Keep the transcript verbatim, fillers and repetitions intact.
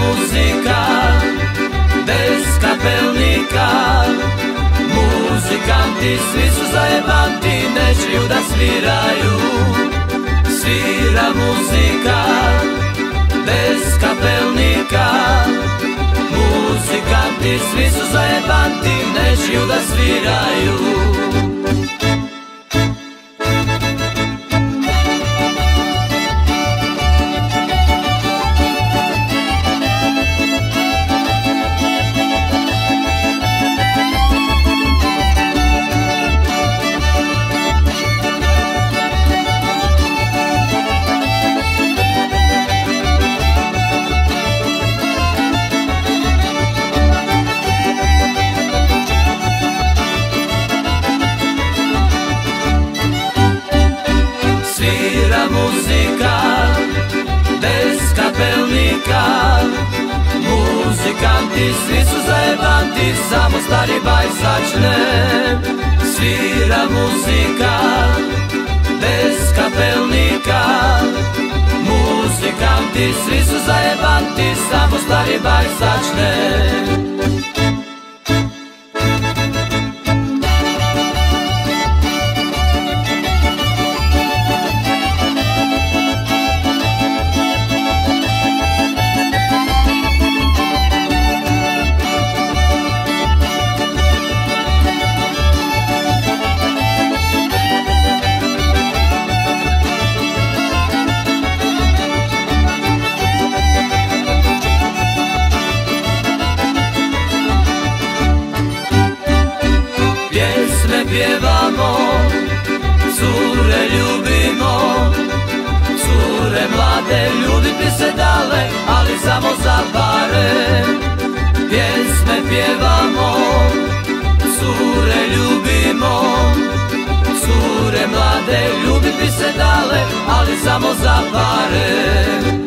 muzika, bez kapelnika. Muzikanti svi su zajebanti, nećeju da sviraju. Svira muzika, bez kapelnika. Muzikanti svi su zajebanti, nećeju da sviraju. Svira muzika, bez kapelnika. Muzikanti svi su zajebanti, samo stari baj začne. Svira muzika, bez kapelnika. Muzikanti svi su zajebanti, samo stari baj začne. Pjesme pjevamo, cure ljubimo. Cure mlade ljubit bi se dale, ali samo za pare. Pjesme pjevamo, cure ljubimo. Cure mlade ljubit bi se dale, ali samo za pare.